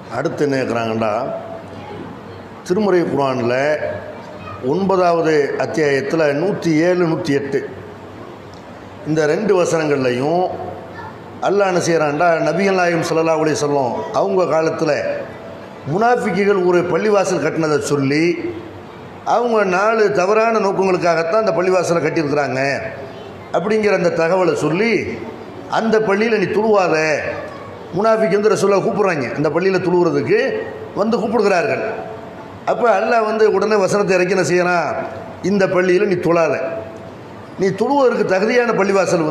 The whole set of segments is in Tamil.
அடுத்து என்ன கேட்குறாங்கண்டா, திருமுறை குர்ஆனில் 9வது அத்தியாயத்தில் 107, 108 இந்த 2 வசனங்கள்லையும் அல்லாஹ் என்ன செய்கிறான்டா, நபிகள் நாயகம் ஸல்லல்லாஹு அலைஹி வஸல்லம் அவங்க காலத்தில் முனாஃபிக்குகள் ஒரு பள்ளிவாசல் கட்டினதை சொல்லி அவங்க 4 தவறான நோக்கங்களுக்காகத்தான் அந்த பள்ளிவாசலை கட்டியிருக்கிறாங்க அப்படிங்கிற அந்த தகவலை சொல்லி அந்த பள்ளியில் நீ துழுவாத, முனாஃபிக் வந்து ரசூலுல்லாஹ் கூப்பிட்றாங்க அந்த பள்ளியில் துழுவுறதுக்கு வந்து கூப்பிடுகிறார்கள். அப்போ அல்லாஹ் உடனே வசனத்தை இறக்கி என்ன செய்யறான், இந்த பள்ளியில் நீ தொழாத, நீ தொழுவதற்கு தகுதியான பள்ளிவாசல்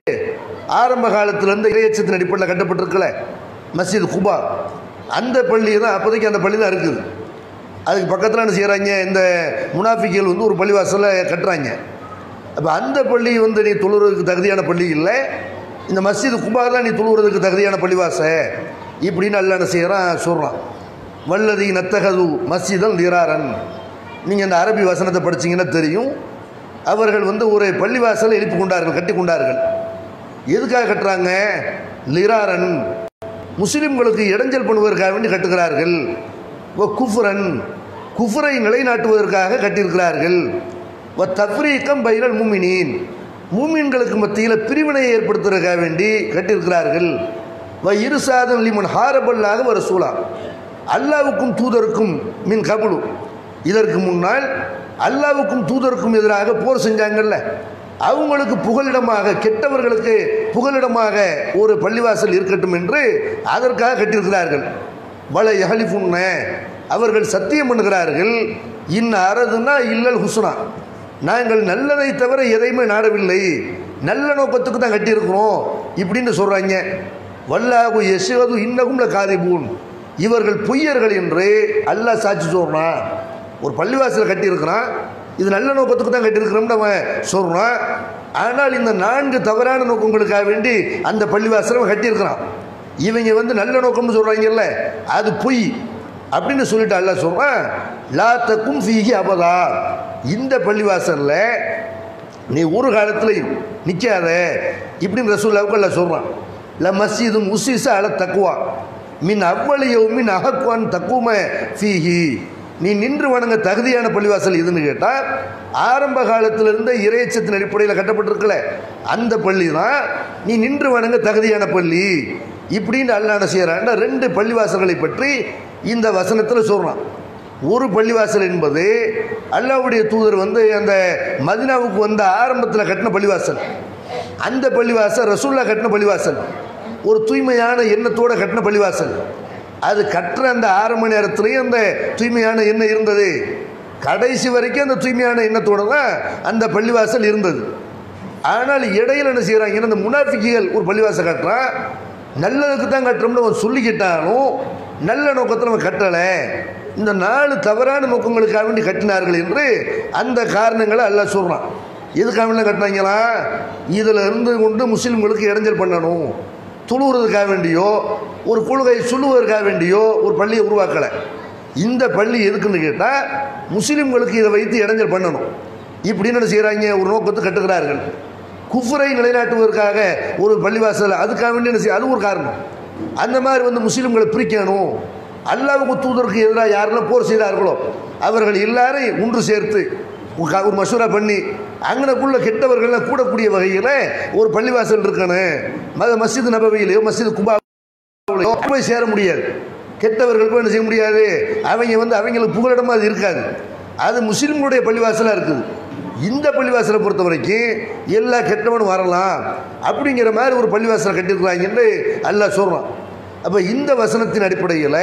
ஆரம்ப காலத்திலேருந்து இறையச்சத்தின் அடிப்படையில் கட்டப்பட்டிருக்கல மஸ்ஜித் குபா, அந்த பள்ளி தான் அப்போதைக்கு அந்த பள்ளி தான் இருக்குது. அதுக்கு பக்கத்தில் என்ன செய்கிறாங்க, இந்த முனாஃபிக்குகள் ஒரு பள்ளிவாசலை கட்டுறாங்க. அப்போ அந்த பள்ளி நீ தொழுறதுக்கு தகுதியான பள்ளி இல்லை, இந்த மஸ்ஜித் குபா தான் நீ தொழுகிறதுக்கு தகுதியான பள்ளிவாசல் இப்படின்னு அல்லாஹ் என்ன செய்கிறான் சொல்கிறான். வல்லதி நத்தகது மஸ்ஜிதன் லிராரன், நீங்கள் இந்த அரபி வசனத்தை படிச்சிங்கன்னா தெரியும். அவர்கள் ஒரு பள்ளிவாசலை எழுப்பி கொண்டார்கள், கட்டி கொண்டார்கள். எதுக்காக கட்டுறாங்க? லிராரன், முஸ்லிம்களுக்கு இடைஞ்சல் பண்ணுவதற்காக வேண்டி கட்டுகிறார்கள். குஃப்ரன், குஃப்ரை நிலைநாட்டுவதற்காக கட்டியிருக்கிறார்கள். தஃப்ரீகம் பைனல் முஃமினீன், மூமின்களுக்கு மத்தியில் பிரிவினையை ஏற்படுத்துவதற்காக வேண்டி கட்டியிருக்கிறார்கள். இருசாதன் லிமன் ஹாரபல்லாக வர சூழா, அல்லாவுக்கும் தூதருக்கும் மின் கபுலு, இதற்கு முன்னால் அல்லாவுக்கும் தூதருக்கும் எதிராக போர் செஞ்சாங்கல்ல, அவங்களுக்கு புகலிடமாக, கெட்டவர்களுக்கு புகலிடமாக ஒரு பள்ளிவாசல் இருக்கட்டும் என்று அதற்காக கட்டியிருக்கிறார்கள். வல யஹலிஃபுன்ன, அவர்கள் சத்தியம் பண்ணுகிறார்கள். அரதுனா இல்லல் ஹுஸ்னா, நாங்கள் நல்லதை தவிர எதையுமே நாடவில்லை, நல்ல நோக்கத்துக்கு தான் கட்டியிருக்கிறோம் இப்படின்னு சொல்கிறாங்க. வல்லாஹு யஷ்ஹது இன்னகும் லகாதிபூன், இவர்கள் பொய்யர்கள் என்று அல்லாஹ் சாட்சி சொல்கிறான். ஒரு பள்ளிவாசல் கட்டியிருக்கிறான், இது நல்ல நோக்கத்துக்கு தான் கட்டியிருக்கிறோம்னு அவன் சொல்கிறான். ஆனால் இந்த 4 தவறான நோக்கங்களுக்காக வேண்டி அந்த பள்ளிவாசலை கட்டியிருக்கிறான். இவங்க நல்ல நோக்கம்னு சொல்கிறாங்கல்ல, அது பொய் அப்படின்னு சொல்லிட்டு அல்லாஹ் சொல்கிறான். லா தக்கும் ஃபீஹி அபதா, இந்த பள்ளிவாசலில் நீ ஒரு காலத்திலையும் நிற்காத இப்படின்னு ரசூலுல்லாஹ் அல்லாஹ் சொல்கிறான். ல மஸ்ஜிதும் உஸ்ஸிஸ அல தக்வா மின் அவ்வளி யௌமின் அஹக்குன் தக்கும ஃபீஹி, நீ நின்று வணங்க தகுதியான பள்ளிவாசல் இதுன்னு கேட்டால் ஆரம்ப காலத்திலிருந்து இறையச்சத்தின் அடிப்படையில் கட்டப்பட்டிருக்கல அந்த பள்ளி தான் நீ நின்று வணங்க தகுதியான பள்ளி இப்படின்னு அல்லாஹ் என்ன செய்யறான். 2 பள்ளிவாசல்களை பற்றி இந்த வசனத்தில் சொல்கிறான். ஒரு பள்ளிவாசல் என்பது அல்லாஹ்வுடைய தூதர் அந்த மதீனாவுக்கு ஆரம்பத்தில் கட்டின பள்ளிவாசல். அந்த பள்ளிவாசல் ரசூலுல்லாஹ் கட்டின பள்ளிவாசல், ஒரு தூய்மையான எண்ணத்தோடு கட்டின பள்ளிவாசல். அது கட்டுற அந்த 6 மணி நேரத்துலேயும் அந்த தூய்மையான எண்ணம் இருந்தது. கடைசி வரைக்கும் அந்த தூய்மையான எண்ணத்தோடு தான் அந்த பள்ளிவாசல் இருந்தது. ஆனால் இடையில் என்ன செய்கிறாங்க, இந்த முனாஃபிக்குகள் ஒரு பள்ளிவாசல் கட்டுறான், நல்லதுக்கு தான் கட்டுறோம்னு அவன் சொல்லிக்கிட்டாலும் நல்ல நோக்கத்தில் அவன் கட்டலை, இந்த 4 தவறான நோக்கங்களுக்காக வேண்டி கட்டினார்கள் என்று அந்த காரணங்களை அல்லாஹ் சொல்கிறான். எதுக்காக வேண்டி கட்டினாங்களா, இதில் இருந்து கொண்டு முஸ்லீம்களுக்கு இடைஞ்சல் பண்ணணும், துழுவுறதுக்காக வேண்டியோ ஒரு கொள்கை சொல்லுவதற்காக வேண்டியோ ஒரு பள்ளியை உருவாக்கலை. இந்த பள்ளி எதுக்குன்னு கேட்டால் முஸ்லீம்களுக்கு இதை வைத்து இடைஞ்சல் பண்ணணும் இப்படின்னு என்ன செய்கிறாங்க, ஒரு நோக்கத்தை கட்டுகிறார்கள். குஃப்ரை நிலைநாட்டுவதற்காக ஒரு பள்ளிவாசல், அதுக்காக வேண்டி என்ன செய்ய, அது ஒரு காரணம். அந்த மாதிரி முஸ்லீம்களை பிரிக்கணும், அல்லாஹ்வுக்கு தூதருக்கு எதிராக யாரெல்லாம் போர் செய்தார்களோ அவர்கள் எல்லாரையும் ஒன்று சேர்த்து ஒரு மசூரா பண்ணி அங்கனக்குள்ள கெட்டவர்கள்லாம் கூடக்கூடிய வகையில் ஒரு பள்ளிவாசல் இருக்கணும். மஸ்ஜித் நபவியிலையோ மஸ்ஜித் குபாவிலையோ போய் சேர முடியாது, கெட்டவர்களுக்கும் என்ன செய்ய முடியாது, அவங்க அவங்களுக்கு புகலிடமாக அது இருக்காது. அது முஸ்லீம்களுடைய பள்ளிவாசலாக இருக்குது. இந்த பள்ளிவாசலை பொறுத்த வரைக்கும் எல்லா கெட்டவனும் வரலாம் அப்படிங்கிற மாதிரி ஒரு பள்ளிவாசலை கட்டியிருக்கிறாங்கன்னு அல்லாஹ் சொல்கிறான். அப்போ இந்த வசனத்தின் அடிப்படையில்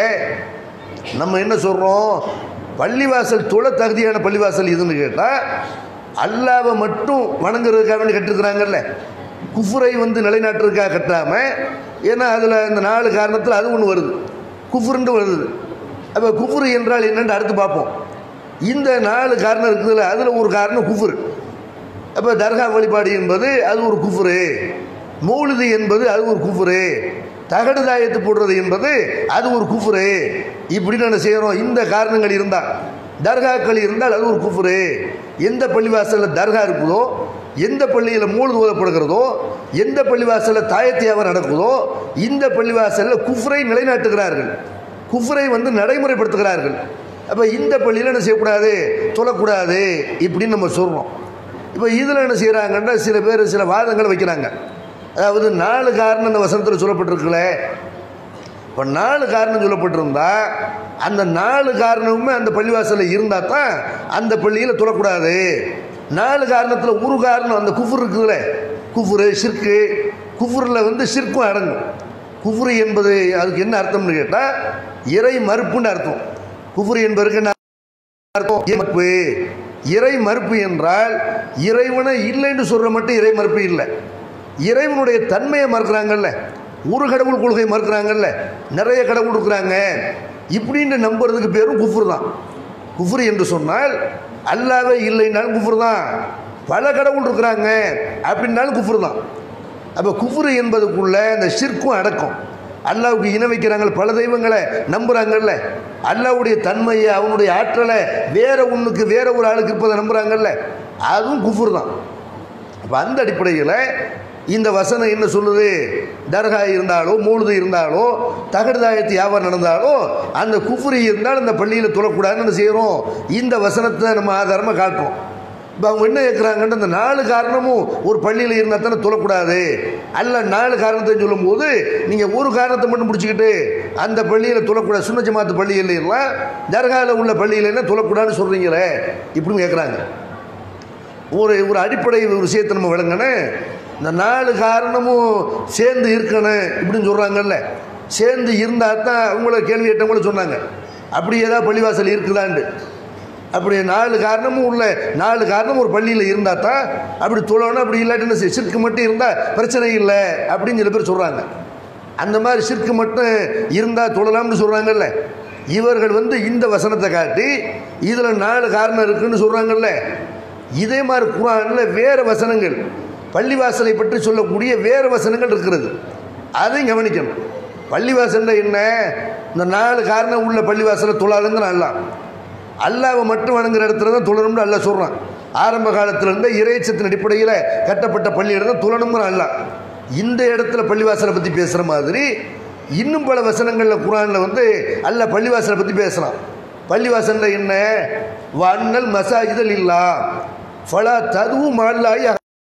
நம்ம என்ன சொல்கிறோம், பள்ளிவாசல் தொழ தகுதியான பள்ளிவாசல் இதுன்னு கேட்டால் அல்லாஹ்வை மட்டும் வணங்குறதுக்காக வேண்டி கட்டிருக்கிறாங்கல்ல, குஃப்ரை நிலைநாட்டுறதுக்காக கட்டாமல். ஏன்னா அதில் இந்த 4 காரணத்தில் அது ஒன்று வருது, குஃப்ருன்னு வருது. அப்போ குஃப்ரு என்றால் என்னென்னு அடுத்து பார்ப்போம். இந்த 4 காரணம் இருக்குதுல்ல, அதில் ஒரு காரணம் குஃப்ரு. அப்போ தர்கா வழிபாடு என்பது அது ஒரு குஃப்ரு, மௌலிது என்பது அது ஒரு குஃப்ரு, தகடு தாயத்து போடுறது என்பது அது ஒரு குஃப்ரு. இப்படின்னு என்ன செய்கிறோம், இந்த காரணங்கள் இருந்தால், தர்காக்கள் இருந்தால் அது ஒரு குஃப்ரு. எந்த பள்ளிவாசலில் தர்கா இருக்குதோ, எந்த பள்ளியில் மூழ்கு ஓதப்படுகிறதோ, எந்த பள்ளிவாசலில் தாயத்தியாவை நடக்குதோ, இந்த பள்ளிவாசலில் குஃப்ரை நிலைநாட்டுகிறார்கள். குஃப்ரை வந்து நடைமுறைப்படுத்துகிறார்கள். அப்போ இந்த பள்ளியில் என்ன செய்யக்கூடாது, தொழக்கூடாது இப்படின்னு நம்ம சொல்கிறோம். இப்போ இதில் என்ன செய்கிறாங்கன்னா சில பேர் சில வாதங்களை வைக்கிறாங்க. அதாவது 4 காரணம் அந்த வசனத்தில் சொல்லப்பட்டிருக்குல்ல, இப்போ 4 காரணம் சொல்லப்பட்டிருந்தா அந்த 4 காரணமுமே அந்த பள்ளிவாசலில் இருந்தால் தான் அந்த பள்ளியில் தொழக்கூடாது. 4 காரணத்தில் ஒரு காரணம் அந்த குஃபுர் இருக்குதுல்ல, குஃபுரு ஷிர்கு, குஃபுரில் வந்து ஷிர்க்கும் அடங்கும். குஃபுரு என்பது அதுக்கு என்ன அர்த்தம்னு கேட்டால் இறை மறுப்புன்னு அர்த்தம். குஃபுரு என்பதற்கு என்ன அர்த்தம்? மறுப்பு. இறை மறுப்பு என்றால் இறைவனை இல்லைன்னு சொல்கிற மட்டும் இறை மறுப்பு இல்லை, இறைவனுடைய தன்மையை மறுக்கிறாங்கல்ல, ஒரு கடவுள் கொள்கை மறுக்கிறாங்கல்ல, நிறைய கடவுள் இருக்கிறாங்க இப்படின்னு நம்புறதுக்கு பேரும் குஃபுர் தான். குஃபுர் என்று சொன்னால் அல்லாவே இல்லைன்னாலும் குஃபுர் தான், பல கடவுள் இருக்கிறாங்க அப்படின்னாலும் குஃபுர் தான். அப்போ குஃபுர் என்பதுக்குள்ள இந்த ஷிர்க்கும் அடக்கம். அல்லாவுக்கு இணை வைக்கிறாங்க, பல தெய்வங்களை நம்புகிறாங்கல்ல, அல்லாவுடைய தன்மையை அவனுடைய ஆற்றலை வேற ஒன்றுக்கு வேற ஒரு ஆளுக்கு இருப்பதை நம்புகிறாங்கல்ல, அதுவும் குஃபுர் தான். அப்போ அந்த அடிப்படையில் இந்த வசனம் என்ன சொல்லுது, தர்கா இருந்தாலோ மூழுது இருந்தாலோ தகடுதாயத்து வியாபாரம் நடந்தாலோ அந்த குஃப்ரி இருந்தால் அந்த பள்ளியில் தொழக்கூடாதுன்னு செய்கிறோம். இந்த வசனத்தை நம்ம ஆதாரமாக காட்டுறோம். இப்போ அவங்க என்ன கேட்குறாங்கன்னு அந்த 4 காரணமும் ஒரு பள்ளியில் இருந்தால் தானே தொழக்கூடாது, அல்ல 4 காரணத்தை சொல்லும்போது நீங்கள் ஒரு காரணத்தை மட்டும் முடிச்சுக்கிட்டு அந்த பள்ளியில் தொழக்கூடாது, சுன்ன ஜமாத்து பள்ளியில் எல்லாம் தர்காவில் உள்ள பள்ளியில் என்ன தொழக்கூடாதுன்னு சொல்கிறீங்களே இப்படின்னு கேட்குறாங்க. ஒரு அடிப்படை விஷயத்தை நம்ம விளங்கணும். இந்த 4 காரணமும் சேர்ந்து இருக்கணும் இப்படின்னு சொல்கிறாங்கல்ல, சேர்ந்து இருந்தால் தான் அவங்கள கேள்வி கேட்டவங்கள சொன்னாங்க அப்படி ஏதாவது பள்ளிவாசல் இருக்குதாண்டு. அப்படி 4 காரணமும் உள்ள 4 காரணம் ஒரு பள்ளியில் இருந்தால் தான் அப்படி தொழணும், அப்படி இல்லாட்டின்னு ஷிர்க்கு மட்டும் இருந்தால் பிரச்சனை இல்லை அப்படின்னு சில பேர் சொல்கிறாங்க. அந்த மாதிரி ஷிர்க்கு மட்டும் இருந்தால் தொழலாம்னு சொல்கிறாங்கல்ல, இவர்கள் வந்து இந்த வசனத்தை காட்டி இதில் 4 காரணம் இருக்குன்னு சொல்கிறாங்கல்ல. இதே மாதிரி குர்ஆனில் வேறு வசனங்கள் பள்ளிவாசலை பற்றி சொல்லக்கூடிய வேறு வசனங்கள் இருக்கிறது, அதையும் கவனிக்கணும். பள்ளிவாசலில் என்ன இந்த 4 காரணம் உள்ள பள்ளிவாசலை தொழாதுங்கிற அல்லாவை மட்டும் வணங்குற இடத்துல தான் தொழணும்னு அல்லாஹ் சொல்கிறான். ஆரம்ப காலத்திலேருந்து இறைச்சத்தின் அடிப்படையில் கட்டப்பட்ட பள்ளியிடம் தான் தொழணுங்கிற அல்லாஹ். இந்த இடத்துல பள்ளிவாசலை பற்றி பேசுகிற மாதிரி இன்னும் பல வசனங்களில் குர்ஆனில் வந்து அல்லாஹ் பள்ளிவாசலை பற்றி பேசலாம். பள்ளிவாசலில் என்ன, வன்னல் மசாஜிதல் இல்லா ஃபலா ததுவு மஅல்லாஹி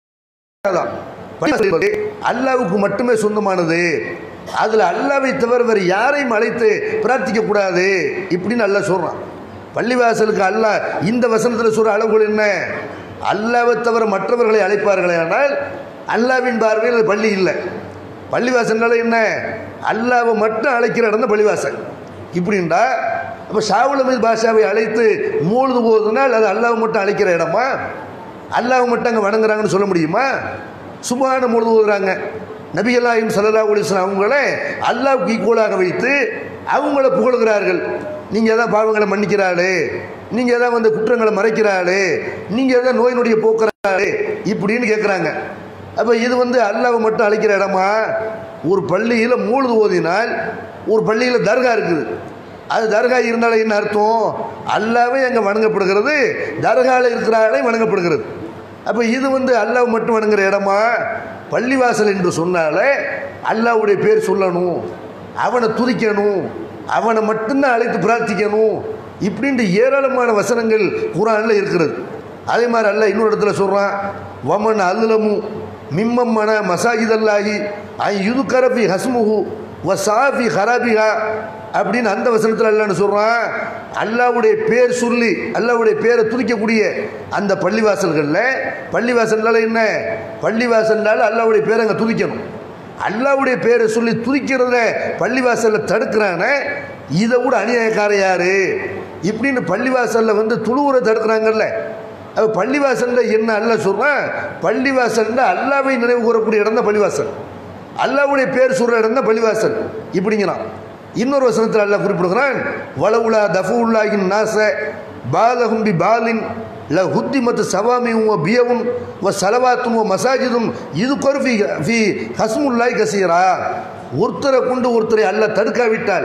அல்லாவுக்கு மட்டுமே சொந்தமானது, அதில் அல்லாவை தவிர வேறு யாரையும் அழைத்து பிரார்த்திக்க கூடாது இப்படின்னு அல்லாஹ் சொல்கிறான். பள்ளிவாசலுக்கு அல்லாஹ் இந்த வசனத்தில் சொல்கிற அளவுகள் என்ன, அல்லாவை தவிர மற்றவர்களை அழைப்பார்களே ஆனால் அல்லாவின் பார்வையில் அது பள்ளி இல்லை. பள்ளிவாசல்னால என்ன, அல்லாவை மட்டும் அழைக்கிற இடம் தான் பள்ளிவாசல் இப்படின்டா. அப்போ ஷாவுல் அமீது பாஷாவை அழைத்து மூழ்து போகுதுனால் அது அல்லாவை மட்டும் அழைக்கிற இடமா, அல்லாவை மட்டும் அங்கே வணங்குறாங்கன்னு சொல்ல முடியுமா? சுப்ஹான மூழ்து போகுறாங்க. நபிகள் நாயகம் ஸல்லல்லாஹு அலைஹி வஸல்லம் அவங்களே அல்லாவுக்கு ஈக்குவலாக வைத்து அவங்கள புகழ்கிறார்கள். நீங்கள் எதாவது பாவங்களை மன்னிக்கிறாளே, நீங்கள் எதாவது வந்து குற்றங்களை மறைக்கிறாளே, நீங்கள் எதாவது நோய் நொடியை போக்குறாளே இப்படின்னு கேட்குறாங்க. அப்போ இது வந்து அல்லாவை மட்டும் அழைக்கிற இடமா? ஒரு பள்ளியில் மூழ்து ஓதினால் ஒரு பள்ளியில் தர்கா இருக்குது, அது தர்கா இருந்தாலும் என்ன அர்த்தம், அல்லாவே அங்கே வணங்கப்படுகிறது, தர்காவில் இருக்கிறாலே வணங்கப்படுகிறது. அப்போ இது வந்து அல்லாவை மட்டும் வணங்குற இடமா? பள்ளிவாசல் என்று சொன்னாலே அல்லாவுடைய பேர் சொல்லணும், அவனை துதிக்கணும், அவனை மட்டும்தான் அழைத்து பிரார்த்திக்கணும் இப்படின்ட்டு ஏராளமான வசனங்கள் குர்ஆனில் இருக்கிறது. அதே மாதிரி அல்லாஹ் இன்னொரு இடத்துல சொல்கிறான், வமன் அல்லமு மிம்மம்மன மசாஜிதல்லாஹி ஐ யுதுகரஃபி ஹஸ்முஹு வ சாஃபி ஹராபிஹா அப்படின்னு அந்த வசனத்தில் அல்லாஹ்னு சொல்கிறான், அல்லாவுடைய பேர் சொல்லி அல்லாவுடைய பேரை துதிக்கக்கூடிய அந்த பள்ளிவாசல்களில், பள்ளிவாசல்னால என்ன, பள்ளிவாசல்னால அல்லாவுடைய பேரை அங்கே துதிக்கணும், அல்லாவுடைய பேரை சொல்லி துதிக்கிறத பள்ளிவாசலில் தடுக்கிறான, இதை விட அநியாயக்கார யாரு இப்படின்னு பள்ளிவாசலில் வந்து துளுவுரை தடுக்கிறாங்கல்ல. அது பள்ளிவாசலில் என்ன அல்லாஹ் சொல்கிறான், பள்ளிவாசலில் அல்லாவை நினைவு கூறக்கூடிய இடம் தான் பள்ளிவாசல், அல்லாவுடைய பேர் சொல்கிற இடம் தான் பள்ளிவாசல் இப்படிங்கிறான். இன்னொரு வசனத்தில் அல்லாஹ் குறிப்பிடுகிறான், வலவுலா தஃபுல்லாஹின் நாஸ பாலஹும் பி பாலின் ல ஹுத்திமத் சவாமியும் வ பியவும் வ சலவாத்தும் வ மசாஜிதும் இது கொர்ஃபி ஃபி ஹஸ்முல்லாஹி கசீரா. ஒருத்தரை கொண்டு ஒருத்தரை அல்லாஹ் தடுக்காவிட்டால்,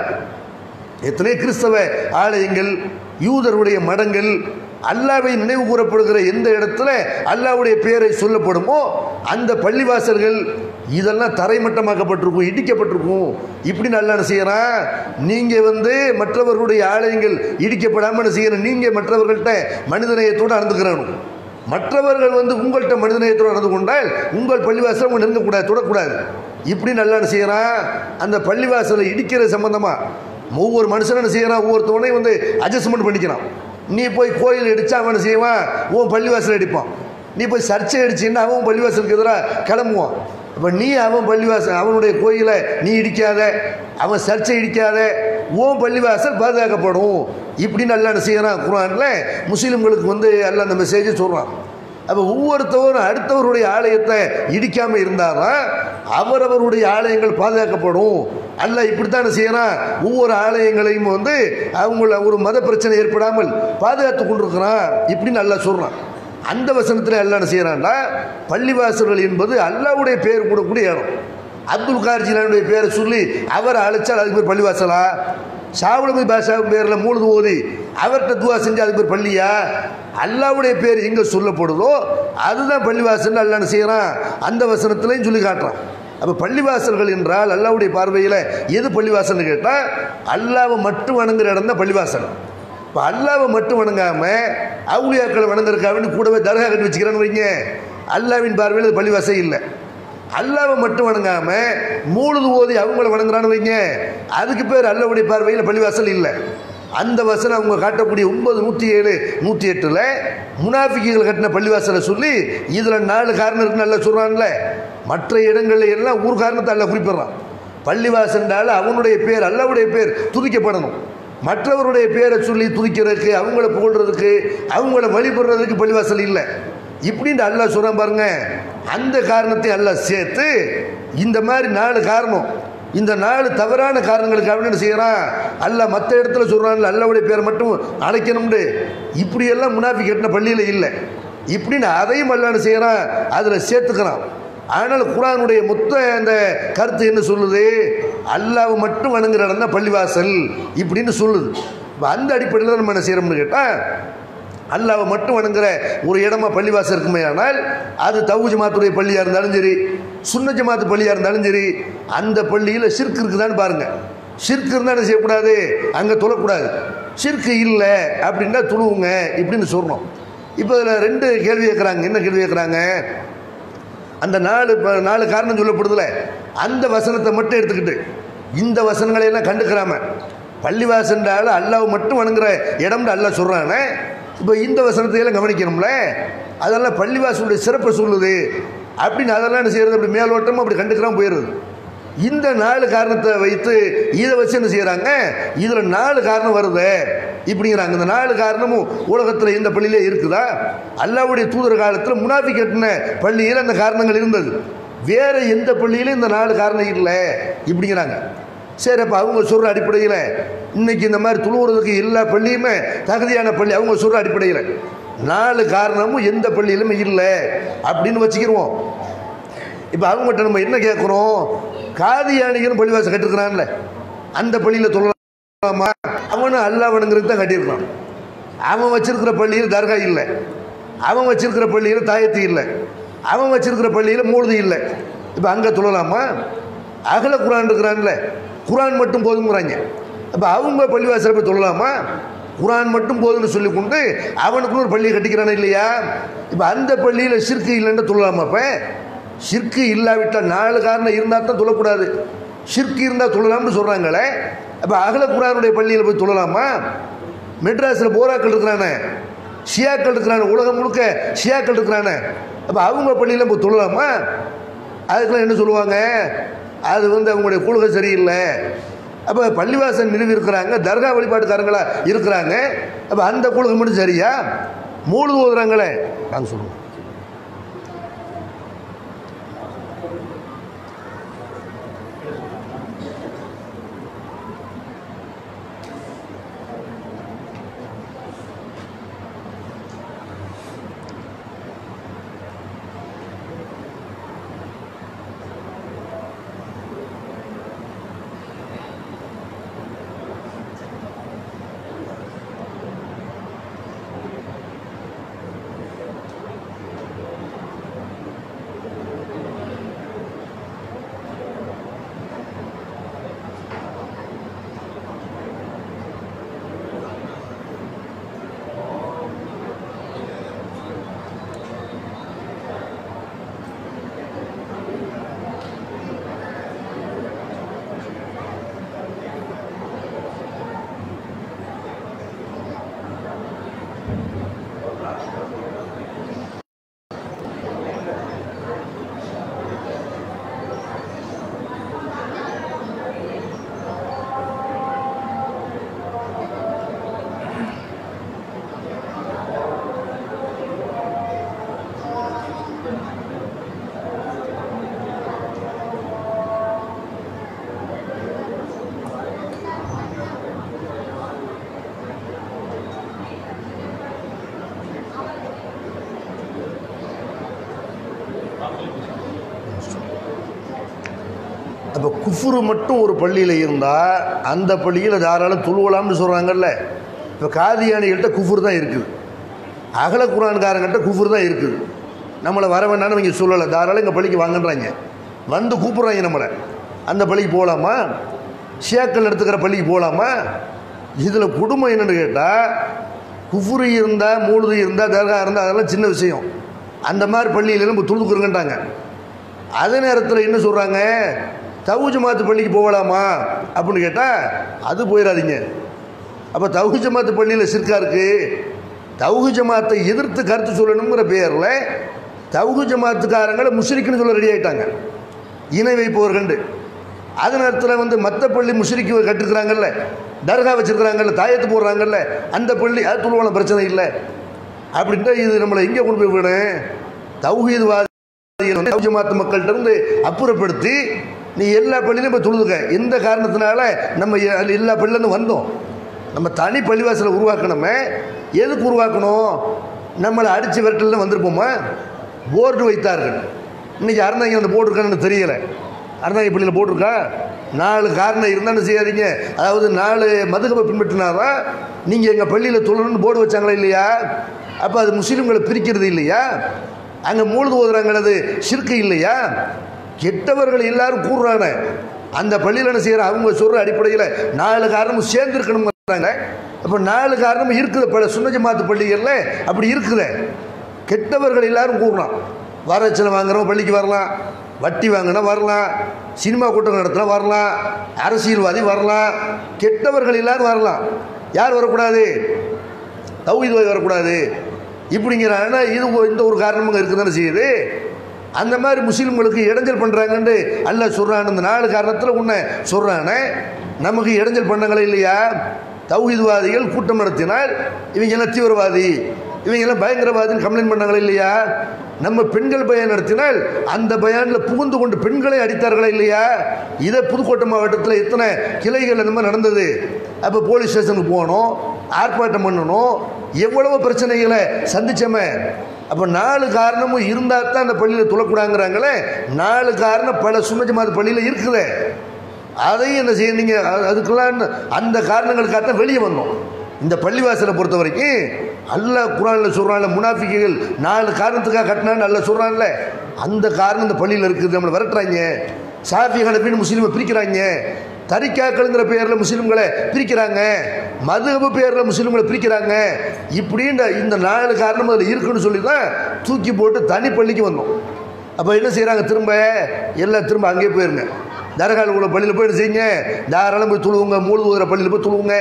எத்தனை கிறிஸ்தவ ஆலயங்கள், யூதருடைய மடங்கள், அல்லாவை நினைவு கூறப்படுகிற எந்த இடத்துல அல்லாவுடைய பேரை சொல்லப்படுமோ அந்த பள்ளிவாசல்கள் இதெல்லாம் தரைமட்டமாக்கப்பட்டிருக்கும், இடிக்கப்பட்டிருக்கும். இப்படி நல்லா என்ன செய்யறான், நீங்கள் மற்றவர்களுடைய ஆலயங்கள் இடிக்கப்படாமல் என்ன செய்யணும், நீங்கள் மற்றவர்கள்ட்ட மனிதநேயத்தோடு நடந்துக்கிறானும். மற்றவர்கள் உங்கள்கிட்ட மனிதநேயத்தோடு நடந்து கொண்டால் உங்கள் பள்ளிவாசல் அவங்க நெருங்கக்கூடாது, தொடக்கூடாது. இப்படி நல்லா என்ன செய்யறான், அந்த பள்ளிவாசலை இடிக்கிற சம்பந்தமாக ஒவ்வொரு மனுஷனும் என்ன செய்யறான், ஒவ்வொருத்தவனையும் அட்ஜஸ்ட்மெண்ட் பண்ணிக்கிறான். நீ போய் கோயில் அடிச்சா அவன் செய்வான், உன் பள்ளிவாசல் அடிப்பான். நீ போய் சர்ச்சை அடிச்சின்னா அவன் பள்ளிவாசலுக்கு எதிராக கிளம்புவான். அப்போ நீ அவன் பள்ளிவாசல் அவனுடைய கோயிலை நீ இடிக்காத, அவன் சர்ச்சை இடிக்காத, உன் பள்ளிவாசல் பாதுகாக்கப்படும். இப்படின்னு அல்லா என்ன செய்யறான், குர்ஆனில் முஸ்லீம்களுக்கு அல்லா அந்த மெசேஜை சொல்கிறான். அப்போ ஒவ்வொருத்தவரும் அடுத்தவருடைய ஆலயத்தை இடிக்காமல் இருந்தாதான் அவரவருடைய ஆலயங்கள் பாதுகாக்கப்படும். அல்ல இப்படித்தான் செய்யறான், ஒவ்வொரு ஆலயங்களையும் அவங்கள ஒரு மத பிரச்சனை ஏற்படாமல் பாதுகாத்து கொண்டிருக்கிறான். இப்படின்னு அல்லா சொல்கிறான். அந்த வசனத்தில் அல்லா என்ன செய்யறான்டா, பள்ளிவாசல்கள் என்பது அல்லாவுடைய பேர் கூடக்கூடிய இடம். அப்துல் கார் ஜிலானுடைய பேரை சொல்லி அவரை அழைச்சால் அதுக்கு பேர் பள்ளிவாசலா? ஷாவுலமி பாஷா பேரில் மூழுது ஓதி அவர்கிட்ட துவா செஞ்சு அதுக்கு பேர் பள்ளியா? அல்லாவுடைய பேர் எங்கே சொல்லப்படுதோ அதுதான் பள்ளிவாசல். அல்லா என்ன செய்யறான், அந்த வசனத்திலையும் சொல்லி காட்டுறான். அப்போ பள்ளிவாசல்கள் என்றால் அல்லாவுடைய பார்வையில் எது பள்ளிவாசல்னு கேட்டால் அல்லாவை மட்டும் வணங்குற இடம் தான் பள்ளிவாசல். இப்போ அல்லாவை மட்டும் வணங்காமல் அவுலியாக்களை வணங்குறதுக்காக கூடவே தர்கா கட்டி வச்சுக்கிறான்னு வைங்க, அல்லாவின் பார்வையில் அது பள்ளிவாசல் இல்லை. அல்லாவை மட்டும் வணங்காமல் மூழுது ஓதி அவங்கள வணங்குறான்னு வைங்க, அதுக்கு பேர் அல்லாவுடைய பார்வையில் பள்ளிவாசல் இல்லை. அந்த வசனம் அவங்க காட்டக்கூடிய 9, 107, 108 முனாஃபிக்குகள் கட்டின பள்ளிவாசலை சொல்லி இதில் 4 காரணம் இருக்குன்னு நல்லா சொல்கிறான்ல. மற்ற இடங்களில் எல்லாம் ஊர் காரணத்தை அல்ல குறிப்பிட்றான். பள்ளிவாசல்னால அவனுடைய பேர் அல்லாவுடைய பேர் துதிக்கப்படணும். மற்றவருடைய பேரை சொல்லி துதிக்கிறதுக்கு, அவங்கள புகழ்றதுக்கு, அவங்கள வழிபடுறதுக்கு பள்ளிவாசல் இல்லை. இப்படின்னு அல்லாஹ் சொல்கிறான் பாருங்க. அந்த காரணத்தை அல்லாஹ் சேர்த்து இந்த மாதிரி 4 காரணம், இந்த 4 தவறான காரணங்களுக்கு அப்படின்னு செய்யறான். அல்லாஹ் மற்ற இடத்துல சொல்றான்ல அல்லாவுடைய பேர் மட்டும் அழைக்கணும்னு, இப்படியெல்லாம் முனாஃபிக் கட்டின பள்ளியில் இல்லை. இப்படின்னு அதையும் அல்லாஹ் செய்யறான், அதில் சேர்த்துக்கிறான். ஆனால் குர்ஆனுடைய மொத்த அந்த கருத்து என்ன சொல்லுது, அல்லாஹ்வை மட்டும் வணங்குற இடம் தான் பள்ளிவாசல் இப்படின்னு சொல்லுது. அந்த அடிப்படையில் நம்ம என்ன செய்யறோம்னு கேட்டால், அல்லாஹ்வை மட்டும் வணங்குற ஒரு இடமா பள்ளிவாசல் இருக்குமே ஆனால் அது தவ்ஹீத் ஜமாத்துடைய பள்ளியாக இருந்தாலும் சரி, சுன்னத் ஜமாத்து பள்ளியாக இருந்தாலும் சரி, அந்த பள்ளியில் ஷிர்க் இருக்குதான்னு பாருங்க. ஷிர்க் இருந்தால் என்ன செய்யக்கூடாது, அங்கே தொழக்கூடாது. ஷிர்க் இல்லை அப்படின்னா தொழுவுங்க இப்படின்னு சொல்கிறோம். இப்போ இதில் 2 கேள்வி கேட்குறாங்க. என்ன கேள்வி கேட்குறாங்க, அந்த 4 காரணம் சொல்லப்படுதுல, அந்த வசனத்தை மட்டும் எடுத்துக்கிட்டு இந்த வசனங்களை எல்லாம் கண்டுக்கிறாம பள்ளிவாசன்றால அல்லாஹ்வை மட்டும் வணங்குற இடம்னு அல்லாஹ் சொல்கிறானே, இப்போ இந்த வசனத்தை எல்லாம் கவனிக்கணும்ல. அதெல்லாம் பள்ளிவாசலுடைய சிறப்பை சொல்லுது அப்படின்னு அதெல்லாம் என்ன செய்யறது, அப்படி மேலோட்டமாக அப்படி கண்டுக்கிறாம போயிடுது. இந்த 4 காரணத்தை வைத்து இதை வச்சு என்ன செய்யறாங்க, இதில் 4 காரணம் வருது இப்படிங்கிறாங்க. இந்த 4 காரணமும் உலகத்தில் இந்த பள்ளியிலே இருக்குதா? அல்லாஹ்வுடைய தூதர் காலத்தில் முனாஃபிக் கட்டின பள்ளியில் அந்த காரணங்கள் இருந்தது, வேற எந்த பள்ளியிலும் இந்த 4 காரணம் இல்லை இப்படிங்கிறாங்க. சரி, அப்போ அவங்க சொல்கிற அடிப்படையில் இன்னைக்கு இந்த மாதிரி துளுவுறதுக்கு எல்லா பள்ளியுமே தகுதியான பள்ளி அவங்க சொல்கிற அடிப்படையில் 4 காரணமும் எந்த பள்ளியிலுமே இல்லை அப்படின்னு வச்சுக்கிடுவோம். இப்போ அவங்ககிட்ட நம்ம என்ன கேட்குறோம், காதியானிகளும் பள்ளிவாசல் கட்டிருக்கிறான்ல, அந்த பள்ளியில் தொழலாமா? அவனும் அல்லாஹ் வணங்குறதுக்கு தான் கட்டியிருக்கான். அவன் வச்சிருக்கிற பள்ளியில் தர்கா இல்லை, அவன் வச்சிருக்கிற பள்ளியில் தாயத்து இல்லை, அவன் வச்சிருக்கிற பள்ளியில் மூழ்தி இல்லை. இப்போ அங்கே தொழலாமா? அகல குரான் இருக்கிறான்ல, குரான் மட்டும் போதுங்கிறாங்க. அப்போ அவங்க பள்ளிவாசலை போய் தொழலாமா? குரான் மட்டும் போதும்னு சொல்லி கொண்டு அவனுக்குன்னு ஒரு பள்ளியை கட்டிக்கிறானே இல்லையா? இப்போ அந்த பள்ளியில் ஷிர்க்கு இல்லைன்னு தொழலாமா? இப்போ ஷிர்க்கு இல்லாவிட்டால் 4 காரணம் இருந்தால் தான் தொழக்கூடாது, ஷிர்க்கு இருந்தால் தொழலாம்னு சொல்கிறாங்களே. அப்போ அகல குரானுடைய பள்ளியில் போய் தொழலாமா? மெட்ராஸில் போராக்கள் இருக்கிறானே, ஷியாக்கள் இருக்கிறானே, உலகம் முழுக்க ஷியாக்கள் இருக்கிறானே, அப்போ அவங்க பள்ளியில் போய் தொழலாமா? அதுக்கெல்லாம் என்ன சொல்லுவாங்க, அது அவங்களுடைய கொள்கை சரியில்லை. அப்போ பள்ளிவாசல் நிறுவி இருக்கிறாங்க, தர்கா வழிபாட்டுக்காரங்களா இருக்கிறாங்க, அப்போ அந்த கொள்கை மட்டும் சரியா? மூழ்கு ஓதுறாங்களே நாங்கள் சொல்லுவோம். குஃபுரு மட்டும் ஒரு பள்ளியில் இருந்தால் அந்த பள்ளியில் தாராளம் தொழுவலாம்னு சொல்கிறாங்கல்ல. இப்போ காதியானிகள்கிட்ட குஃபுரு தான் இருக்குது, அகல குரான்காரங்கள்ட்ட குஃபுரு தான் இருக்குது. நம்மளை வர வேண்டாம்னு இங்கே சொல்லலை, தாராளம் எங்கள் பள்ளிக்கு வாங்கன்றாங்க, வந்து கூப்பிட்றாங்க நம்மளை. அந்த பள்ளிக்கு போகலாமா? ஷியாக்கள் எடுத்துக்கிற பள்ளிக்கு போகலாமா? இதில் கொடுமை என்னென்னு கேட்டால், குஃபுரு இருந்தால் மூழுது இருந்தால் தர்கா இருந்தால் அதெல்லாம் சின்ன விஷயம். அந்த மாதிரி பள்ளியில நம்ம துளுக்குறங்கன்றாங்க. அதே நேரத்தில் என்ன சொல்கிறாங்க, தௌஹீத் ஜமாத்து பள்ளிக்கு போகலாமா அப்படின்னு கேட்டால் அது போயிடாதீங்க. அப்போ தௌஹீத் ஜமாத்து பள்ளியில் சிற்கா இருக்குது. தௌஹீத் ஜமாத்தை எதிர்த்து கருத்து சொல்லணுங்கிற பேரில் தௌஹீத் ஜமாத்துக்காரங்களை முஷ்ரிக்குன்னு சொல்ல ரெடி ஆகிட்டாங்க, இணை வைப்பவர்கள். அதே நேரத்தில் வந்து மற்ற பள்ளி முஷ்ரிக்கு கட்டுக்கிறாங்கல்ல, தர்கா வச்சுருக்கிறாங்கல்ல, தாயத்து போடுறாங்கல்ல, அந்த பள்ளி அது துளுவான பிரச்சனை இல்லை அப்படின்ட்டு இது நம்மளை எங்கே கொண்டு போய் விடணும்? தௌஹீத்வாதிகள் தௌஹீத் ஜமாத்து மக்கள்கிட்ட இருந்து அப்புறப்படுத்தி நீ எல்லா பள்ளியிலும் போய் தொழுதுக்க. எந்த காரணத்தினால நம்ம எல்லா பள்ளியிலேருந்து வந்தோம்? நம்ம தனி பள்ளிவாசலை உருவாக்கணுமே. எதுக்கு உருவாக்கணும்? நம்மளை அடித்து விரட்டல் வந்திருப்போமா? போர்டு வைத்தார்கள். இன்றைக்கி அறந்தாங்க அந்த போர்டு இருக்கான்னு தெரியலை. அறந்தாங்க பள்ளியில் போட்டிருக்கா? 4 காரணம் இருந்தாலும் செய்யாதீங்க. அதாவது 4 மதுகபை பின்பற்றினாதான் நீங்கள் எங்கள் பள்ளியில் தொழணும்னு போர்டு வச்சாங்களா இல்லையா? அப்போ அது முஸ்லீம்களை பிரிக்கிறது இல்லையா? அங்கே மூழ்கு ஓதுறாங்க, அது ஷிர்க்கு இல்லையா? கெட்டவர்கள் எல்லாரும் கூறுறாங்க. அந்த பள்ளியில் என்ன செய்கிற அவங்க சொல்கிற அடிப்படையில் 4 காரணமும் சேர்ந்துருக்கணுங்கிறாங்க. அப்போ 4 காரணமும் இருக்குது. பல சுன்னத் ஜமாத்து பள்ளிகளில் அப்படி இருக்குது. கெட்டவர்கள் எல்லாரும் கூறுறான். வரட்சணை வாங்குறவங்க பள்ளிக்கு வரலாம், வட்டி வாங்கினா வரலாம், சினிமா கூட்டம் நடத்தினா வரலாம், அரசியல்வாதி வரலாம், கெட்டவர்கள் எல்லாரும் வரலாம். யார் வரக்கூடாது? தௌஹீத்வாதி வரக்கூடாது இப்படிங்கிறாங்கன்னா இது இந்த ஒரு காரணமாக இருக்குது தானே செய்யுது. அந்த மாதிரி முஸ்லீம்களுக்கு இடைஞ்சல் பண்ணுறாங்கன்னு அல்லாஹ் சொல்கிறான். இந்த 4 காரணத்தில் உன்னை சொல்கிறானே, நமக்கு இடைஞ்சல் பண்ணங்களே இல்லையா? தௌஹீத்வாதிகள் கூட்டம் நடத்தினால் இவங்கெல்லாம் தீவிரவாதி, இவங்கெல்லாம் பயங்கரவாதின்னு கம்ப்ளைண்ட் பண்ணாங்களே இல்லையா? நம்ம பெண்கள் பயான் நடத்தினால் அந்த பயானில் புகுந்து கொண்டு பெண்களை அடித்தார்களா இல்லையா? இதை புதுக்கோட்டை மாவட்டத்தில் எத்தனை கிளைகள் அந்த மாதிரி நடந்தது. அப்போ போலீஸ் ஸ்டேஷனுக்கு போகணும், ஆர்ப்பாட்டம் பண்ணணும், எவ்வளவோ பிரச்சனைகளை சந்திச்சோமே. அப்போ 4 காரணமும் இருந்தால் தான் அந்த பள்ளியில் தொழக்கூடாங்கிறாங்களே. 4 காரணம் பல சுன்னத் ஜமாத் பள்ளியில் இருக்குது. அதையும் என்ன செய்ய நீங்கள் அதுக்கெல்லாம் அந்த காரணங்களுக்காகத்தான் வெளியே வந்தோம். இந்த பள்ளிவாசலை பொறுத்த வரைக்கும் அல்லாஹ் குர்ஆனில் சொல்கிறான்ல, முனாஃபிக்குகள் 4 காரணத்துக்காக கட்டினான்னு அல்லாஹ் சொல்கிறான்ல, அந்த காரணம் இந்த பள்ளியில் இருக்குது. நம்மளை விரட்டுறாங்க, ஷாஃபி ஹனஃபின்னு முஸ்லீமை பிரிக்கிறாங்க, தரிக்காக்கள்ங்கிற பேரில் முஸ்லீம்களை பிரிக்கிறாங்க, மதுஹப் பேரில் முஸ்லீம்களை பிரிக்கிறாங்க. இப்படின்ற இந்த 4 காரணம் அதில் இருக்குன்னு சொல்லி தான் தூக்கி போட்டு தனி பள்ளிக்கு வந்தோம். அப்போ என்ன செய்கிறாங்க? திரும்ப எல்லாம் திரும்ப அங்கேயே போயிருங்க. தர்காவில் உள்ள பள்ளியில் போய் செய்யுங்க, தாராளம் போய் தொழுவுங்க, மூழ்கு ஊதுற பள்ளியில் போய் தொழுவுங்க.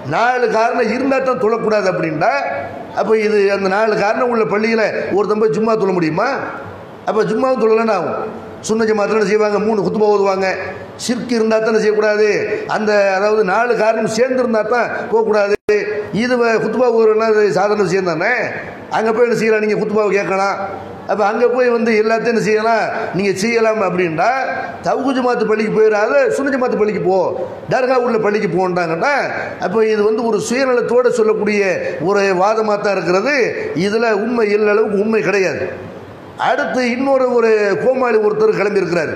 4 காரணம் இருந்தால் தான் தொழக்கூடாது அப்படின்ட்டா அப்போ இது அந்த 4 காரணம் உள்ள பள்ளியில் ஒருத்தன் போய் ஜும்மா தொழ முடியுமா? அப்போ ஜும்மாவும் தொழலன்னு ஆகும். சுன்னத் ஜமாத்தில் என்ன செய்வாங்க? 3 குத்துபா ஓதுவாங்க. ஷிர்க் இருந்தால் தானே செய்யக்கூடாது. அந்த அதாவது 4 காரணம் சேர்ந்துருந்தா தான் போகக்கூடாது. இது குத்துபா ஓதுறதுனா அது சாதாரண விஷயம் தானே. அங்கே போய் என்ன செய்யலாம்? நீங்கள் குத்துபாவை கேட்கலாம். அப்போ அங்கே போய் வந்து எல்லாத்தையும் என்ன செய்யலாம்? நீங்கள் செய்யலாம். அப்படின்ட்டா தௌஹீத் ஜமாத்து பள்ளிக்கு போயிடாத, சுன்னத் ஜமாத்து பள்ளிக்கு போ, தர்கா உள்ள பள்ளிக்கு போன்றாங்கன்னா அப்போ இது வந்து ஒரு சுயநலத்தோடு சொல்லக்கூடிய ஒரு வாதமாக தான் இருக்கிறது. இதில் உண்மை அளவுக்கு உண்மை கிடையாது. அடுத்து இன்னொரு கோமாளி ஒருத்தர் கிளம்பி இருக்கிறார்.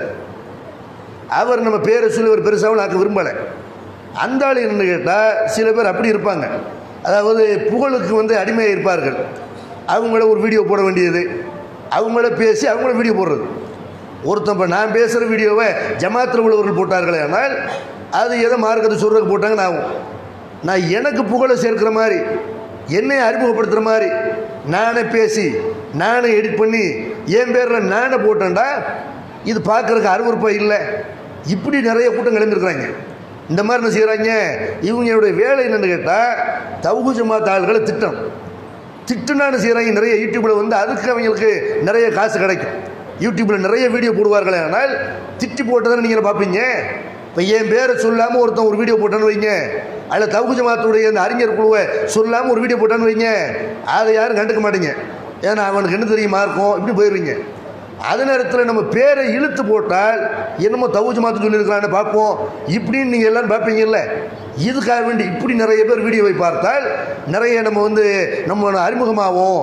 அவர் நம்ம பேரை சொல்லி ஒரு பெருசாகவும் ஆக்க விரும்பலை. அந்த ஆள் என்னன்னு கேட்டால் சில பேர் அப்படி இருப்பாங்க, அதாவது புகழுக்கு வந்து அடிமையாக இருப்பார்கள். அவங்கள ஒரு வீடியோ போட வேண்டியது, அவங்கள பேசி அவங்கள வீடியோ போடுறது. ஒருத்தன் இப்போ நான் பேசுகிற வீடியோவை ஜமாத்தில் உள்ளவர்கள் போட்டார்களே, ஆனால் அது எதை மார்க்கத்தை சொல்கிறதுக்கு போட்டாங்கன்னு ஆகும். நான் எனக்கு புகழை சேர்க்கிற மாதிரி, என்னை அறிமுகப்படுத்துகிற மாதிரி நானே பேசி நானே எடிட் பண்ணி என் பேரில் நானே போட்டேன்டா இது பார்க்குறதுக்கு அருவருப்பாக இல்லை. இப்படி நிறைய கூட்டம் கிளம்பியிருக்கிறாங்க. இந்த மாதிரி என்ன செய்கிறாங்க? இவங்களுடைய வேலை என்னென்னு கேட்டால் தௌஹீத் ஜமாத் ஆள்களை திட்டுனான்னு செய்கிறாங்க. நிறைய யூடியூப்பில் வந்து அதுக்கு அவங்களுக்கு நிறைய காசு கிடைக்கும். யூடியூப்பில் நிறைய வீடியோ போடுவார்களே, ஆனால் திட்டி போட்டதானே நீங்கள் பார்ப்பீங்க. இப்போ என் பேரை சொல்லாமல் ஒருத்தன் ஒரு வீடியோ போட்டான்னு வைங்க, அதில் தௌஹீத் ஜமாத்துடைய அந்த அறிஞர் குழுவை சொல்லாமல் ஒரு வீடியோ போட்டான்னு வைங்க, அதை யாரும் கண்டுக்க மாட்டீங்க. ஏன்னா அவனுக்கு என்ன தெரியுமா இருக்கும், இப்படி போயிடுவீங்க. அதே நேரத்தில் நம்ம பேரை இழுத்து போட்டால் என்னமோ தௌஹீத் ஜமாத்து சொல்லியிருக்கிறான்னு பார்ப்போம், இப்படின்னு நீங்கள் எல்லோரும் பார்ப்பீங்கல்ல. இதுக்காக வேண்டி இப்படி நிறைய பேர் வீடியோவை பார்த்தால் நிறைய நம்ம அறிமுகமாகும்.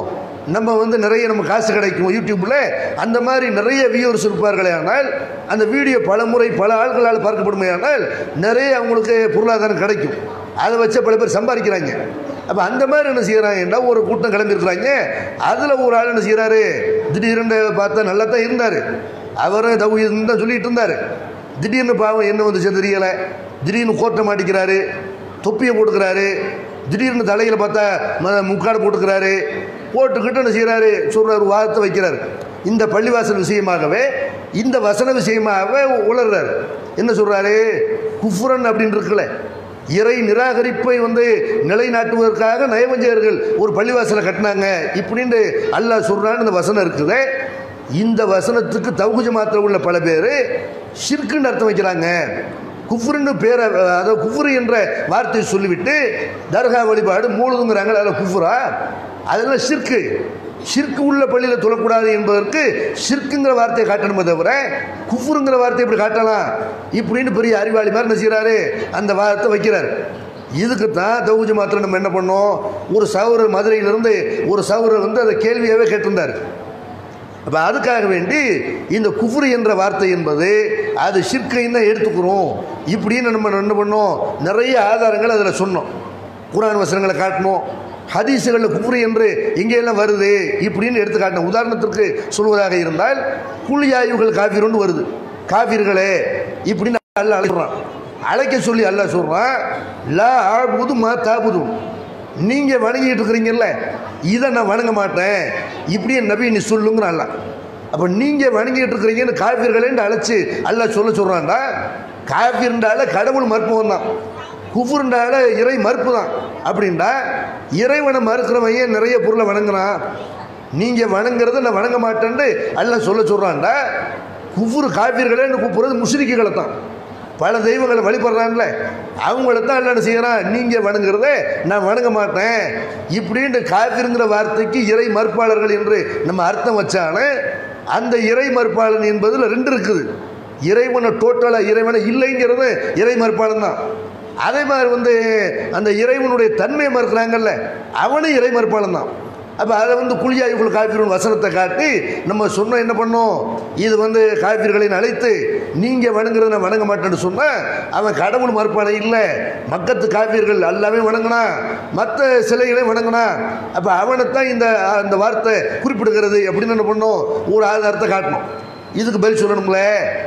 நம்ம வந்து நிறைய நம்ம காசு கிடைக்கும் யூடியூப்பில், அந்த மாதிரி நிறைய வியூவர்ஸ் இருப்பார்களே ஆனால் அந்த வீடியோ பல முறை பல ஆட்களால் பார்க்கப்படுமே ஆனால் நிறைய அவங்களுக்கு பொருளாதாரம் கிடைக்கும். அதை வச்சு பல பேர் சம்பாதிக்கிறாங்க. அப்போ அந்த மாதிரி என்ன செய்கிறாங்கன்னா ஒரு கூட்டம் கிளம்பியிருக்கிறாங்க. அதில் ஒரு ஆள் என்ன செய்கிறாரு, திடீர்னு பார்த்தா நல்லா தான் இருந்தார், அவரும் தௌஹீதுன்னு தான் சொல்லிட்டு இருந்தார். திடீர்னு பாவம் என்ன வந்துச்சு தெரியலை, திடீர்னு கோட்டை மாட்டிக்கிறாரு, தொப்பியை போட்டுக்கிறாரு, திடீர்னு தலையில் பார்த்தா முக்காடு போட்டுக்கிறாரு, போட்டுக்கிட்டு என்ன செய்கிறாரு, சொல்கிறார், வாதத்தை வைக்கிறார். இந்த பள்ளிவாசல் விஷயமாகவே இந்த வசன விஷயமாகவே உளர்றாரு. என்ன சொல்கிறாரு, குஃப்ரன் அப்படின்னு இருக்குல்ல, இறை நிராகரிப்பை வந்து நிலைநாட்டுவதற்காக நயவஞ்சகர்கள் ஒரு பள்ளிவாசலை கட்டினாங்க இப்படின்னு அல்லாஹ் சொல்கிறான்னு இந்த வசனம் இருக்குது. இந்த வசனத்துக்கு தௌஹீத் ஜமாத்தில் உள்ள பல பேர் ஷிர்க்குன்னு அர்த்தம் வைக்கிறாங்க. குஃப்ருன்னு பேரை, அதாவது குஃப்ரு என்ற வார்த்தையை சொல்லிவிட்டு தர்கா வழிபாடு மூழுதுங்கிறாங்க. அதில் குஃப்ரா, அதெல்லாம் ஷிர்க்கு. ஷிர்க்கு உள்ள பள்ளியில் தொழக்கூடாது என்பதற்கு ஷிர்க்குங்கிற வார்த்தையை காட்டணுமே தவிர குஃப்ருங்கிற வார்த்தையை இப்படி காட்டலாம் இப்படின்னு பெரிய அறிவாளி மாதிரி என்ன செய்கிறாரு, அந்த வார்த்தை வைக்கிறார். இதுக்கு தான் தௌஹீத் ஜமாத்தில் நம்ம என்ன பண்ணோம், ஒரு சகோதரர் மதுரையிலிருந்து ஒரு சகோதரர் வந்து அதை கேள்வியாகவே கேட்டிருந்தார். அப்போ அதுக்காக வேண்டி இந்த குஃப்ரு என்ற வார்த்தை என்பது அது ஷிர்க்கைன்னு தான் எடுத்துக்கிறோம் இப்படின்னு நம்ம என்ன பண்ணோம், நிறைய ஆதாரங்கள் அதில் சொன்னோம், குர்ஆன் வசனங்களை காட்டணும், ஹதீஸுகளில் குஃப்ரு என்று எங்கெல்லாம் வருது இப்படின்னு எடுத்து காட்டணும். உதாரணத்திற்கு சொல்வதாக இருந்தால் குலியாயுகள் காஃபிருன்னு வருது, காஃபிர்களே இப்படின்னு அல்லாஹ் அழைக்கிறான். அழைக்க சொல்லி அல்லாஹ் சொல்கிறான், லா ஆபுது மா தாபுதும், நீங்கள் வணங்கிட்டு இருக்கிறீங்கல்ல இதை நான் வணங்க மாட்டேன் இப்படியே நபி நீ சொல்லுங்கிற அல்லாஹ். அப்போ நீங்கள் வணங்கிட்டு இருக்கிறீங்கன்னு காஃபிர்களேன்னு அழைச்சி அல்லாஹ் சொல்கிறான்டா. காஃபிர்ன்றால கடவுள் மறுப்பவன் தான், குஃப்ருன்றால இறை மறுப்பு தான். அப்படின்டா இறைவனை மறுக்கிறவன் நிறைய பொருளை வணங்குறான், நீங்கள் வணங்குறத நான் வணங்க மாட்டேன்னு அல்லாஹ் சொல்கிறான்டா. குஃப்ரு காஃபிர்களேன்னு கூப்பிடுறது முஷ்ரிக்குகளை தான், பல தெய்வங்களை வழிபடுறான்ல அவங்கள தான் என்ன செய்யறான், நீங்கள் வணங்குறத நான் வணங்க மாட்டேன் இப்படின்னு காஃபிருங்கிற வார்த்தைக்கு இறை மறுப்பாளர்கள் என்று நம்ம அர்த்தம் வச்சாலே அந்த இறை மறுப்பாளன் என்பதில் ரெண்டு இருக்குது. இறைவனை டோட்டலாக இறைவனை இல்லைங்கிறது இறை மறுப்பாளன் தான். அதே மாதிரி வந்து அந்த இறைவனுடைய தன்மையை மறுக்கிறாங்கல்ல அவனும் இறை மறுப்பாளன் தான். அப்போ அதை வந்து குலியாயுகள் காஃபிரின் வசனத்தை காட்டி நம்ம சொன்னோம் என்ன பண்ணோம், இது வந்து காஃபிர்களின் அழைத்து நீங்கள் வணங்குறத நான் வணங்க மாட்டேன்னு சொன்னால் அவன் கடவுள் மறுப்பான இல்லை, மக்கத்து காஃபிர்கள் எல்லாமே வணங்கினா, மற்ற சிலைகளையும் வணங்கினா, அப்போ அவனைத்தான் இந்த வார்த்தை குறிப்பிடுகிறது அப்படின்னு என்ன பண்ணோம், ஒரு ஆதாரத்தை காட்டணும். இதுக்கு பதில் சொல்லணும்ல,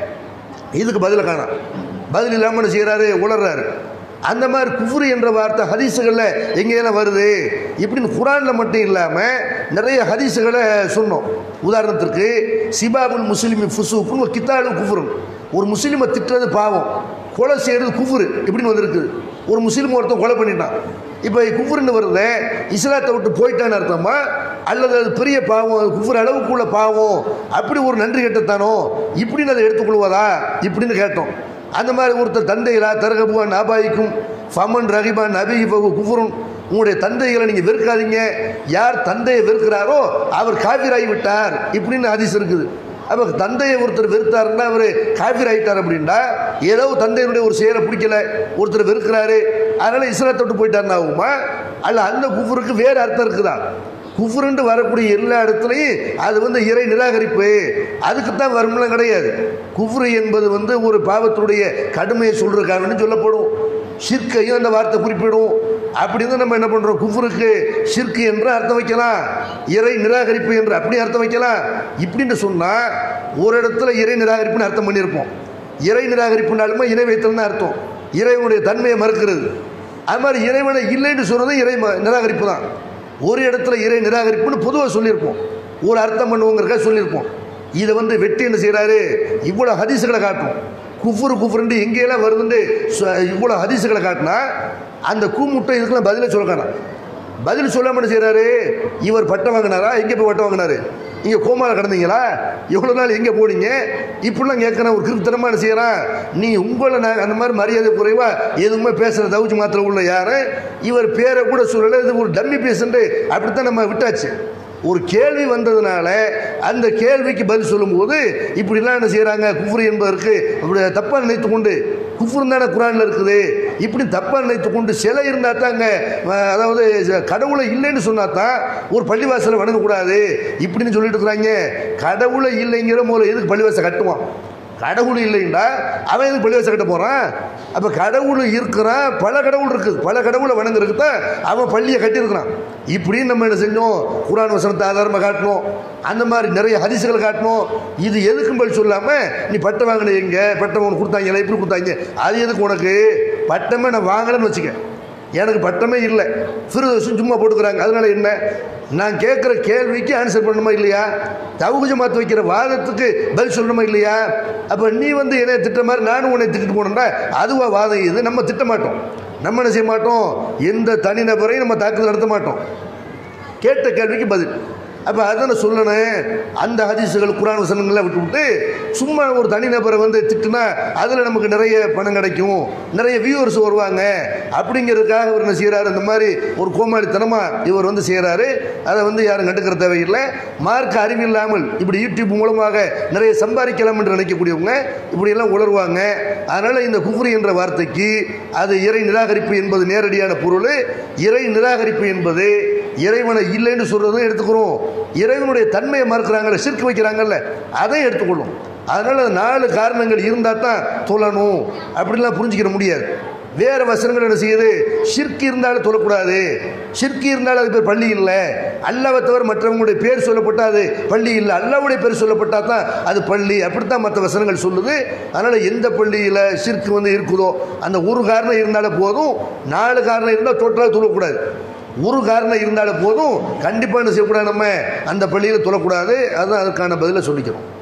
இதுக்கு பதிலை காணோம். பதில் இல்லாமல் என்ன செய்கிறாரு, உளர்றாரு. அந்த மாதிரி குஃப்ரு என்ற வார்த்தை ஹதீஸுகளில் எங்கேயெல்லாம் வருது இப்படின்னு குர்ஆனில் மட்டும் இல்லாமல் நிறைய ஹதீஸுகளை சொன்னோம். உதாரணத்திற்கு சிபாபுல் முஸ்லிமி ஃபுசூக்குன்னு ஒரு கித்தாலு குஃப்ருன், ஒரு முஸ்லீமை திட்டுறது பாவம், கொலை செய்கிறது குஃப்ரு இப்படின்னு வந்திருக்குது. ஒரு முஸ்லீம் ஒருத்தன் கொலை பண்ணிட்டான், இப்போ குஃப்ருன்னு வருது, இஸ்லாத்தை விட்டு போயிட்டான்னு அர்த்தமா அல்லது அது பெரிய பாவம், அது குஃப்ரு அளவுக்குள்ள பாவம், அப்படி ஒரு நன்றி கெட்டத்தானோ இப்படின்னு அதை எடுத்துக்கொள்வதா இப்படின்னு கேட்டோம். அந்த மாதிரி ஒருத்தர் தந்தைகளா தரகபுவான் ஆபாய்க்கும் ஃபமன் ரஹிபான் நபி குஃப்ருன், உங்களுடைய தந்தைகளை நீங்கள் வெறுக்காதீங்க, யார் தந்தையை வெறுக்கிறாரோ அவர் காஃபிராகி விட்டார் இப்படின்னு ஹதீஸ் இருக்குது. அப்போ தந்தையை ஒருத்தர் வெறுத்தாருன்னா அவர் காஃபிர் ஆகிட்டார் அப்படின்னா ஏதோ தந்தையினுடைய ஒரு செயலை பிடிக்கல, ஒருத்தர் வெறுக்கிறாரு அதனால் இஸ்லாத்தை விட்டு போயிட்டாருன்னா ஆகுமா, அல்ல அந்த குஃப்ருக்கு வேறு அர்த்தம் இருக்குதா? குஃப்ருன்னு வரக்கூடிய எல்லா இடத்துலையும் அது வந்து இறை நிராகரிப்பு, அதுக்குத்தான் வரும்லாம் கிடையாது. குஃப்ரு என்பது வந்து ஒரு பாவத்துடைய கடுமையை சொல்றதுக்காகன்னு சொல்லப்படும், ஷிர்க்கையும் அந்த வார்த்தை குறிப்பிடும். அப்படின்னு நம்ம என்ன பண்ணுறோம், குஃப்ருக்கு ஷிர்க்கு என்று அர்த்தம் வைக்கலாம், இறை நிராகரிப்பு என்று அப்படி அர்த்தம் வைக்கலாம். இப்படின்னு சொன்னால் ஒரு இடத்துல இறை நிராகரிப்புன்னு அர்த்தம் பண்ணியிருப்போம். இறை நிராகரிப்புனாலுமே இணை வைத்தல்னு அர்த்தம், இறைவனுடைய தன்மையை மறுக்கிறது. அது மாதிரி இறைவனை இல்லைன்னு சொல்கிறது இறை நிராகரிப்பு தான். ஒரு இடத்துல இறை நிராகரிப்புன்னு பொதுவாக சொல்லியிருப்போம், ஒரு அர்த்தம் பண்ணுவோங்கிறக்காக சொல்லியிருப்போம். இதை வந்து வெட்டி என்ன செய்கிறாரு, இவ்வளோ ஹதீஸுகளை காட்டும், குஃப்ருண்டு எங்கேயெல்லாம் வருதுன்னு இவ்வளோ ஹதீஸுகளை காட்டினா அந்த கூமுட்டை இதுக்கெல்லாம் பதிலே சொல்லக்கானா, பதில் சொல்லாமல் என்ன செய்கிறாரு, இவர் பட்டம் வாங்கினாரா, எங்கே போய் பட்டம் வாங்கினாரு, இங்கே கோமாவில் கிடந்தீங்களா, எவ்வளோ நாள் எங்கே போனீங்க இப்படிலாம் கேட்குறேன். ஒரு கிருத்தனமாக என்ன செய்கிறான், நீ உங்களை நான் அந்த மாதிரி மரியாதை குறைவாக எதுவுமே பேசுகிற தௌஹீத் ஜமாத்தில் உள்ள யார், இவர் பேரை கூட சொல்லலை, இது ஒரு டம்மி பேசுன்ட்டு அப்படித்தான் நம்ம விட்டாச்சு. ஒரு கேள்வி வந்ததுனால அந்த கேள்விக்கு பதில் சொல்லும்போது இப்படிலாம் என்ன செய்கிறாங்க, குஃப்ரு என்பதற்கு அப்படி தப்பாக நினைத்து கொண்டு, குஃப்ரு தானே குரானில் இருக்குது, இப்படி தப்பாக நினைத்து கொண்டு சிலை இருந்தால் தாங்க, அதாவது கடவுளை இல்லைன்னு சொன்னா தான் ஒரு பள்ளிவாசலை வணங்கக்கூடாது இப்படின்னு சொல்லிட்டு இருக்கிறாங்க. கடவுளை இல்லைங்கிற மூலம் எதுக்கு பள்ளிவாசல் கட்டுவான்? கடவுள் இல்லைண்டா அவன் எதுக்கு பள்ளிவாசல் கட்ட போகிறான்? அப்போ கடவுள் இருக்கிறான், பல கடவுள் இருக்குது, பல கடவுளை வணங்குறதுக்கு தான் அவன் பள்ளியை கட்டியிருக்கிறான். இப்படின்னு நம்ம என்ன செஞ்சோம், குர்ஆன் வசனத்தை ஆதாரமாக காட்டணும், அந்த மாதிரி நிறைய ஹதீஸ்களை காட்டணும். இது எதுக்கும் பதில் சொல்லாமல் நீ பட்டம் வாங்கின எங்க, பட்டம் உனக்கு கொடுத்தாங்க, எப்படி கொடுத்தாங்க, அது எதுக்கு உனக்கு? பட்டமே நான் வாங்கலன்னு வச்சுக்க, எனக்கு பட்டமே இல்லை, ஃபிர்தௌஸும் சும்மா போட்டுக்கிறாங்க, அதனால என்ன? நான் கேட்குற கேள்விக்கு ஆன்சர் பண்ணணுமா இல்லையா? தௌஹீத் ஜமாத் வைக்கிற வாதத்துக்கு பதில் சொல்லணுமா இல்லையா? அப்போ நீ வந்து என்னை திட்ட மாதிரி நானும் உன்னை திட்டிட்டு போனோம்னா அதுவா வாதம்? இது நம்ம திட்ட மாட்டோம், நம்ம என்ன செய்ய மாட்டோம், எந்த தனிநபரையும் நம்ம தாக்குதல் நடத்த மாட்டோம். கேட்ட கேள்விக்கு பதில். அப்போ அதான சொல்லணும். அந்த ஹதீஸுகள் குர்ஆன் வசனங்களை விட்டு சும்மா ஒரு தனிநபரை வந்து திட்டுனா அதில் நமக்கு நிறைய பணம் கிடைக்கும், நிறைய வியூவர்ஸ் வருவாங்க அப்படிங்கிறதுக்காக இவர் என்ன செய்கிறாரு, இந்த மாதிரி ஒரு கோமாளித்தனமாக இவர் வந்து செய்கிறாரு. அதை வந்து யாரும் கண்டுக்கிற தேவையில்லை. மார்க்க அறிவில்லாமல் இப்படி யூடியூப் மூலமாக நிறைய சம்பாதிக்கலாம் என்று நினைக்கக்கூடியவங்க இப்படியெல்லாம் உணர்வாங்க. அதனால் இந்த குஃப்ரு என்ற வார்த்தைக்கு அது இறை நிராகரிப்பு என்பது நேரடியான பொருள். இறை நிராகரிப்பு என்பது இறைவனை இல்லைன்னு சொல்றதும் எடுத்துக்கிறோம், இறைவனுடைய தன்மையை மறுக்கிறாங்கல்ல, ஷிர்க் வைக்கிறாங்கல்ல, அதை எடுத்துக்கொள்ளும். அதனால 4 காரணங்கள் இருந்தால் தான் தொழணும் அப்படிலாம் புரிஞ்சுக்கிற முடியாது. வேற வசனங்கள் என்ன செய்யுது, ஷிர்க் இருந்தாலும் தொழக்கூடாது, ஷிர்க் இருந்தாலும் அது பேர் பள்ளி இல்லை, அல்லாஹ்வை தவிர மற்றவங்களுடைய பேர் சொல்லப்பட்டால் அது பள்ளி இல்லை, அல்லாஹ்வுடைய பேர் சொல்லப்பட்டால் தான் அது பள்ளி, அப்படித்தான் மற்ற வசனங்கள் சொல்லுது. அதனால் எந்த பள்ளியில் ஷிர்க் வந்து இருக்குதோ அந்த ஒரு காரணம் இருந்தாலும் போதும். 4 காரணம் இருந்தால் டோட்டலாக தொழக்கூடாது. ஒரு காரணம் இருந்தாலும் போதும், கண்டிப்பாக என்ன செய்யக்கூடாது, நம்ம அந்த பள்ளியில் தொழக்கூடாது. அதுதான் அதுக்கான பதிலை சொல்லிக்கிறோம்.